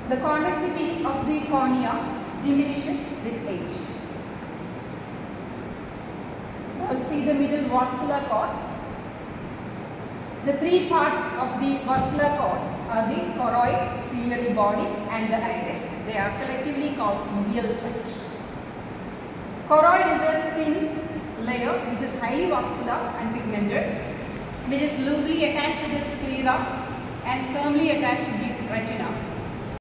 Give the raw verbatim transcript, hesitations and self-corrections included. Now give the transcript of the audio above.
The convexity of the cornea diminishes with age. Now we'll see the middle vascular cord. The three parts of the vascular cord are the choroid, ciliary body and the iris. They are collectively called uveal tract. Choroid is a thin layer which is highly vascular and pigmented, which is loosely attached to the sclera and firmly attached to the retina.